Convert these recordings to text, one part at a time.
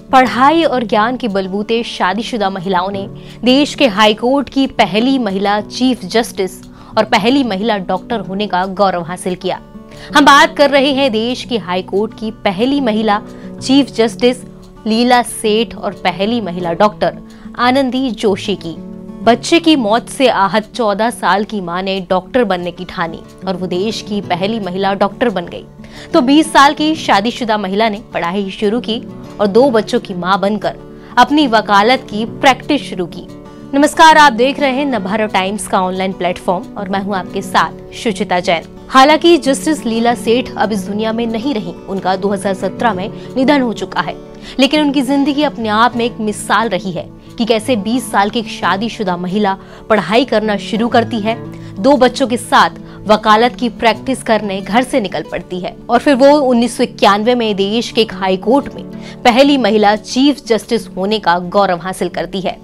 पढ़ाई और ज्ञान के बलबूते शादीशुदा महिलाओं ने देश के हाईकोर्ट की पहली महिला चीफ जस्टिस और पहली महिला डॉक्टर होने का गौरव हासिल किया। हम बात कर रहे हैं देश की हाईकोर्ट की पहली महिला चीफ जस्टिस लीला सेठ और पहली महिला डॉक्टर आनंदी जोशी की। बच्चे की मौत से आहत 14 साल की मां ने डॉक्टर बनने की ठानी और वो देश की पहली महिला डॉक्टर बन गई। तो 20 साल की शादीशुदा महिला ने पढ़ाई शुरू की और 2 बच्चों की मां बनकर अपनी वकालत की प्रैक्टिस शुरू की। नमस्कार, आप देख रहे हैं नवभारत टाइम्स का ऑनलाइन प्लेटफॉर्म और मैं हूं आपके साथ शुचिता जैन। हालांकि जस्टिस लीला सेठ अब इस दुनिया में नहीं रही, उनका 2017 में निधन हो चुका है, लेकिन उनकी जिंदगी अपने आप में एक मिसाल रही है कि कैसे 20 साल की शादीशुदा महिला पढ़ाई करना शुरू करती है, 2 बच्चों के साथ वकालत की प्रैक्टिस करने घर से निकल पड़ती है और फिर वो 1991 में देश के एक हाई कोर्ट में पहली महिला चीफ जस्टिस होने का गौरव हासिल करती है।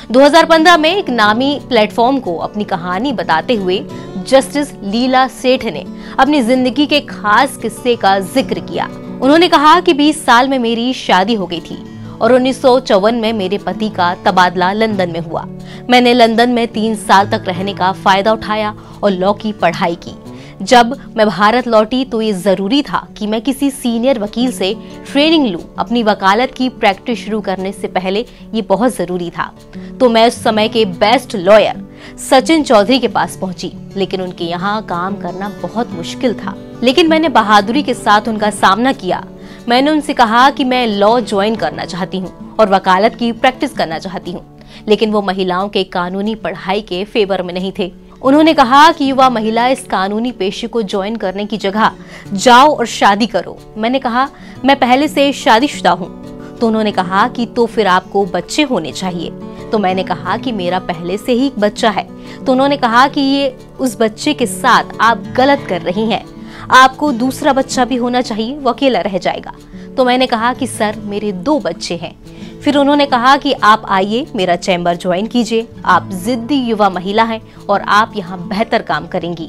2015 में एक नामी प्लेटफॉर्म को अपनी कहानी बताते हुए जस्टिस लीला सेठ ने अपनी जिंदगी के खास किस्से का जिक्र किया। उन्होंने कहा कि 20 साल में मेरी शादी हो गई थी और 1954 में मेरे पति का तबादला लंदन में हुआ। मैंने लंदन में 3 साल तक रहने का फायदा उठाया और लॉ की पढ़ाई की। जब मैं भारत लौटी तो ये जरूरी था कि मैं किसी सीनियर वकील से ट्रेनिंग लूं। अपनी वकालत की प्रैक्टिस शुरू करने से पहले ये बहुत जरूरी था। तो मैं उस समय के बेस्ट लॉयर सचिन चौधरी के पास पहुंची, लेकिन उनके यहाँ काम करना बहुत मुश्किल था। लेकिन मैंने बहादुरी के साथ उनका सामना किया। मैंने उनसे कहा कि मैं लॉ ज्वाइन करना चाहती हूँ और वकालत की प्रैक्टिस करना चाहती हूँ, लेकिन वो महिलाओं के कानूनी पढ़ाई के फेवर में नहीं थे। उन्होंने कहा कि युवा महिला इस कानूनी पेशे को ज्वाइन करने की जगह जाओ और शादी करो। मैंने कहा मैं पहले से शादीशुदा हूँ। तो उन्होंने कहा कि तो फिर आपको बच्चे होने चाहिए। तो मैंने कहा कि मेरा पहले से ही एक बच्चा है। तो उन्होंने कहा कि ये उस बच्चे के साथ आप गलत कर रही हैं, आपको दूसरा बच्चा भी होना चाहिए, वो अकेला रह जाएगा। तो मैंने कहा कि सर मेरे 2 बच्चे हैं। फिर उन्होंने कहा कि आप आइए मेरा चैम्बर ज्वाइन कीजिए, आप जिद्दी युवा महिला हैं और आप यहाँ बेहतर काम करेंगी।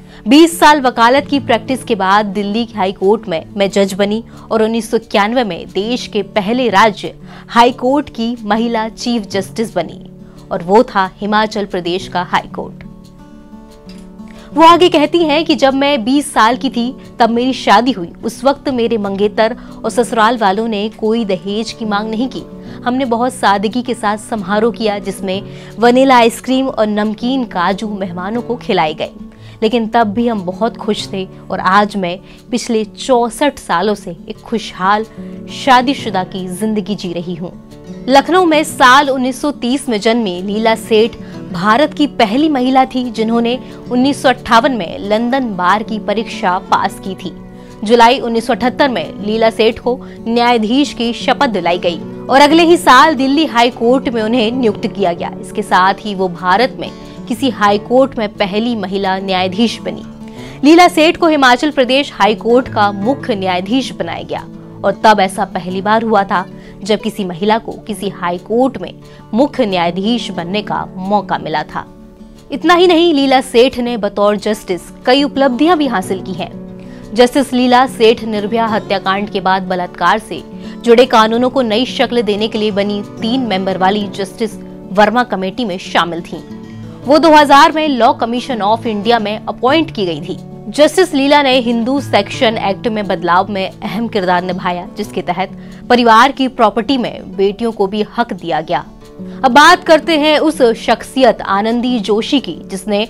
20 साल वकालत की प्रैक्टिस के बाद दिल्ली हाई कोर्ट में मैं जज बनी और 1991 में देश के पहले राज्य हाई कोर्ट की महिला चीफ जस्टिस बनी और वो था हिमाचल प्रदेश का हाई कोर्ट। वो आगे कहती हैं कि जब मैं 20 साल की थी तब मेरी शादी हुई। उस वक्त मेरे मंगेतर और ससुराल वालों ने कोई दहेज की मांग नहीं की। हमने बहुत सादगी के साथ समारोह किया जिसमें वनीला आइसक्रीम और नमकीन काजू मेहमानों को खिलाए गए, लेकिन तब भी हम बहुत खुश थे और आज मैं पिछले 64 सालों से एक खुशहाल शादीशुदा की जिंदगी जी रही हूँ। लखनऊ में साल 1930 में जन्मी लीला सेठ भारत की पहली महिला थी जिन्होंने 1958 में लंदन बार की परीक्षा पास की थी। जुलाई 1978 में लीला सेठ को न्यायाधीश की शपथ दिलाई गई और अगले ही साल दिल्ली हाई कोर्ट में उन्हें नियुक्त किया गया। इसके साथ ही वो भारत में किसी हाई कोर्ट में पहली महिला न्यायाधीश बनी। लीला सेठ को हिमाचल प्रदेश हाई कोर्ट का मुख्य न्यायाधीश बनाया गया और तब ऐसा पहली बार हुआ था जब किसी महिला को किसी हाई कोर्ट में मुख्य न्यायाधीश बनने का मौका मिला था। इतना ही नहीं, लीला सेठ ने बतौर जस्टिस कई उपलब्धियां भी हासिल की हैं। जस्टिस लीला सेठ निर्भया हत्याकांड के बाद बलात्कार से जुड़े कानूनों को नई शक्ल देने के लिए बनी 3 मेंबर वाली जस्टिस वर्मा कमेटी में शामिल थीं। वो 2000 में लॉ कमीशन ऑफ इंडिया में अपॉइंट की गई थी। जस्टिस लीला ने हिंदू सेक्शन एक्ट में बदलाव में अहम किरदार निभाया, जिसके तहत परिवार की प्रॉपर्टी में बेटियों को भी हक दिया गया। अब बात करते हैं उस शख्सियत आनंदी जोशी की जिसने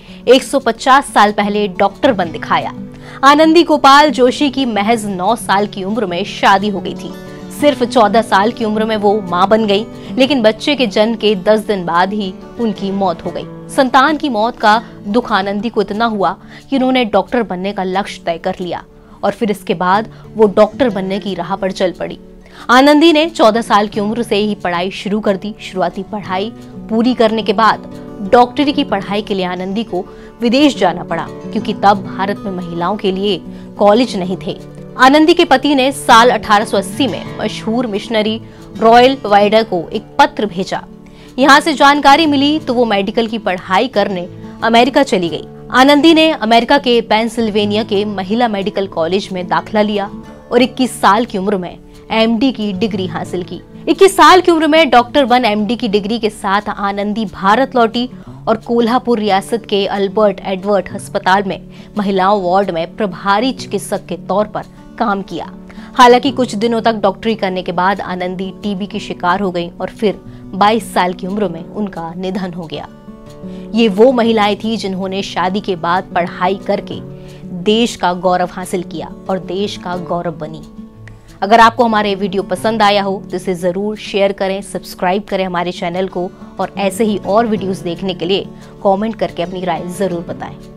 150 साल पहले डॉक्टर बन दिखाया। आनंदी गोपाल जोशी की महज 9 साल की उम्र में शादी हो गई थी। सिर्फ 14 साल की उम्र में वो मां बन गई, लेकिन बच्चे के जन्म के 10 दिन बाद ही उनकी मौत हो गई। संतान की मौत का दुख आनंदी को इतना हुआ कि उन्होंने डॉक्टर बनने का लक्ष्य तय कर लिया और फिर इसके बाद वो डॉक्टर बनने की राह पर चल पड़ी। आनंदी ने 14 साल की उम्र से ही पढ़ाई शुरू कर दी। शुरुआती पढ़ाई पूरी करने के बाद डॉक्टरी की पढ़ाई के लिए आनंदी को विदेश जाना पड़ा, क्योंकि तब भारत में महिलाओं के लिए कॉलेज नहीं थे। आनंदी के पति ने साल 1880 में मशहूर मिशनरी रॉयल वाइडर को एक पत्र भेजा। यहाँ से जानकारी मिली तो वो मेडिकल की पढ़ाई करने अमेरिका चली गई। आनंदी ने अमेरिका के पेंसिल्वेनिया के महिला मेडिकल कॉलेज में दाखिला लिया और 21 साल की उम्र में एमडी की डिग्री हासिल की। 21 साल की उम्र में डॉक्टर 1 MD की डिग्री के साथ आनंदी भारत लौटी और कोल्हापुर रियासत के अल्बर्ट एडवर्ड अस्पताल में महिलाओं वार्ड में प्रभारी चिकित्सक के तौर पर काम किया। हालांकि कुछ दिनों तक डॉक्टरी करने के बाद आनंदी टीबी की शिकार हो गई और फिर 22 साल की उम्र में उनका निधन हो गया। ये वो महिलाएं थी जिन्होंने शादी के बाद पढ़ाई करके देश का गौरव हासिल किया और देश का गौरव बनी। अगर आपको हमारे वीडियो पसंद आया हो तो इसे जरूर शेयर करें, सब्सक्राइब करें हमारे चैनल को और ऐसे ही और वीडियोस देखने के लिए कमेंट करके अपनी राय जरूर बताएं।